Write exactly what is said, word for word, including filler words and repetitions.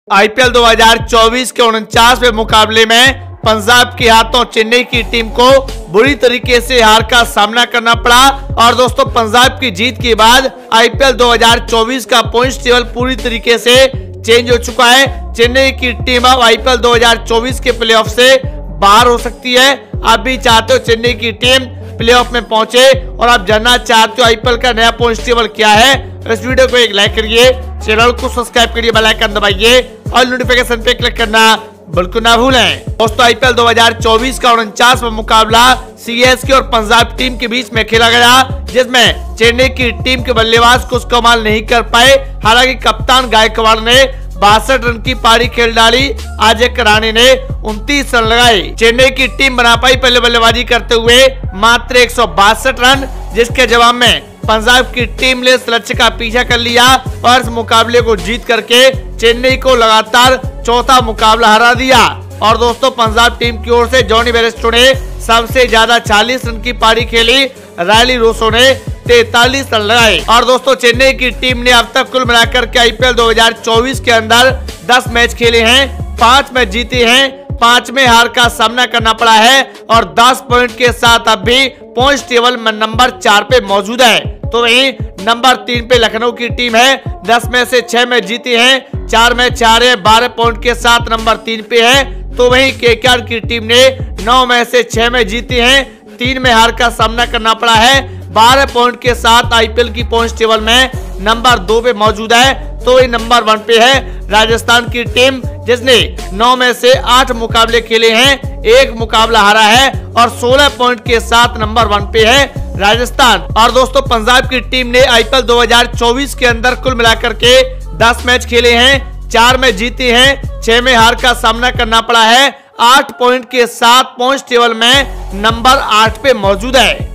IPL दो हज़ार चौबीस के उनचासवें मुकाबले में पंजाब के हाथों चेन्नई की टीम को बुरी तरीके से हार का सामना करना पड़ा। और दोस्तों पंजाब की जीत के बाद आईपीएल दो हज़ार चौबीस का पॉइंट्स टेबल पूरी तरीके से चेंज हो चुका है। चेन्नई की टीम अब आईपीएल दो हज़ार चौबीस के प्लेऑफ से बाहर हो सकती है। आप भी चाहते हो चेन्नई की टीम प्लेऑफ में पहुंचे और आप जानना चाहते हो आईपीएल का नया पॉइंट्स टेबल क्या है, इस वीडियो को एक लाइक करिए, चैनल को सब्सक्राइब करिए, बेल आइकन दबाइए और नोटिफिकेशन पे क्लिक करना बिल्कुल ना भूलें। दोस्तों आईपीएल दो हज़ार चौबीस का उनचासवां मुकाबला सीएसके और पंजाब टीम के बीच में खेला गया, जिसमें चेन्नई की टीम के बल्लेबाज कुछ कमाल नहीं कर पाए। हालांकि कप्तान गायकवाड़ ने बासठ रन की पारी खेल डाली, अजय राणे ने उनतीस रन लगाए। चेन्नई की टीम बना पाई पहले बल्लेबाजी करते हुए मात्र एक सौ बासठ रन, जिसके जवाब में पंजाब की टीम ने इस लक्ष्य का पीछा कर लिया और इस मुकाबले को जीत करके चेन्नई को लगातार चौथा मुकाबला हरा दिया। और दोस्तों पंजाब टीम की ओर से जॉनी बेयरस्टो ने सबसे ज्यादा चालीस रन की पारी खेली, रायली रोसो ने तैतालीस रन लगाए। और दोस्तों चेन्नई की टीम ने अब तक कुल मिलाकर के आईपीएल दो हज़ार चौबीस के अंदर दस मैच खेले हैं, पांच मैच जीते हैं, पांच में हार का सामना करना पड़ा है और दस पॉइंट के साथ अब भी पॉइंट्स टेबल में नंबर चार पे मौजूद है। तो वहीं नंबर तीन पे लखनऊ की टीम है, दस में से छह मैच जीती हैं, चार मैच हारे, बारह पॉइंट के साथ नंबर तीन पे है। तो वहीं केकेआर की टीम ने नौ में से छह मैच जीती हैं, तीन में हार का सामना करना पड़ा है, बारह पॉइंट के साथ आईपीएल की पॉइंट्स टेबल में नंबर दो पे मौजूद है। तो वही नंबर वन पे है राजस्थान की टीम, जिसने नौ में से आठ मुकाबले खेले हैं, एक मुकाबला हारा है और सोलह पॉइंट के साथ नंबर वन पे है राजस्थान। और दोस्तों पंजाब की टीम ने आईपीएल दो हज़ार चौबीस के अंदर कुल मिलाकर के दस मैच खेले हैं, चार मैच जीते हैं, छह में हार का सामना करना पड़ा है, आठ पॉइंट के साथ पॉइंट्स टेबल में नंबर आठ पे मौजूद है।